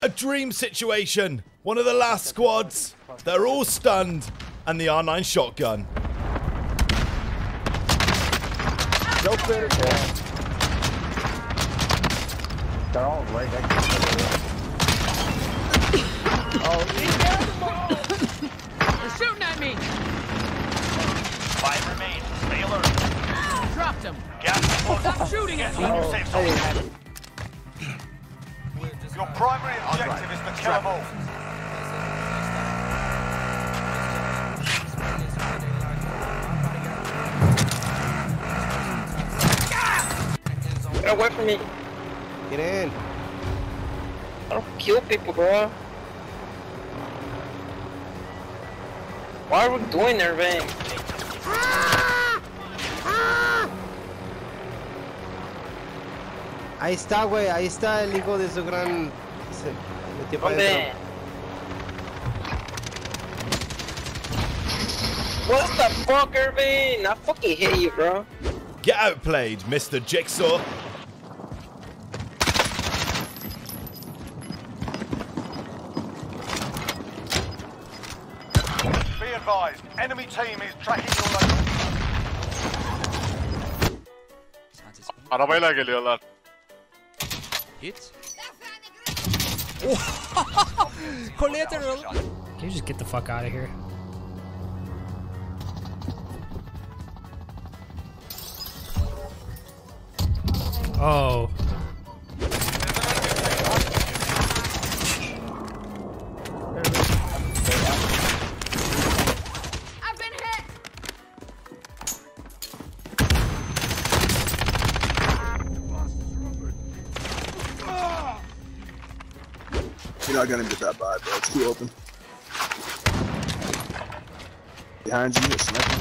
A dream situation. One of the last squads. They're all stunned. And the R9 shotgun. Go fit it. Yeah. They're all right next to each other. Oh, they're shooting at me. 5 remain. Stay alert. Dropped him. Stop shooting at me. Oh, hey. Your primary objective is to kill them all. Get away from me. get in. I don't kill people, bro. Why are we doing there, man? Ahí está, güey. Ahí está el hijo de su gran... Se metió para ¿Dónde? adentro. What the fuck, Irving? I fucking hate you, bro. Get outplayed, Mr. Jigsaw. Be advised, enemy team is tracking your location. Arabayla geliyorlar. Hit. Collateral. Can you just get the fuck out of here? Oh. I've been hit. You're not gonna get that bad, bro. It's too open. Behind you, sniping.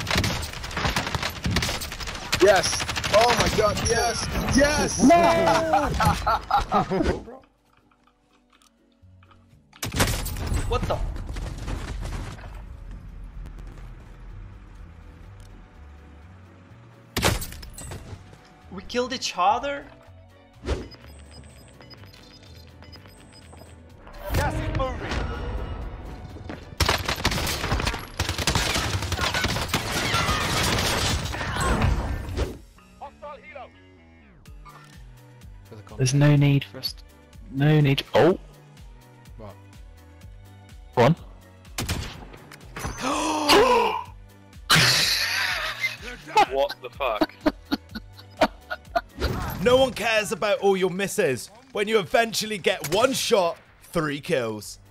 Yes! Oh my god, yes! Yes! What the? We killed each other? Gas is moving. Hostile helo. There's no need for us. No need. Oh. What? One. What the fuck? No one cares about all your misses when you eventually get one shot, 3 kills.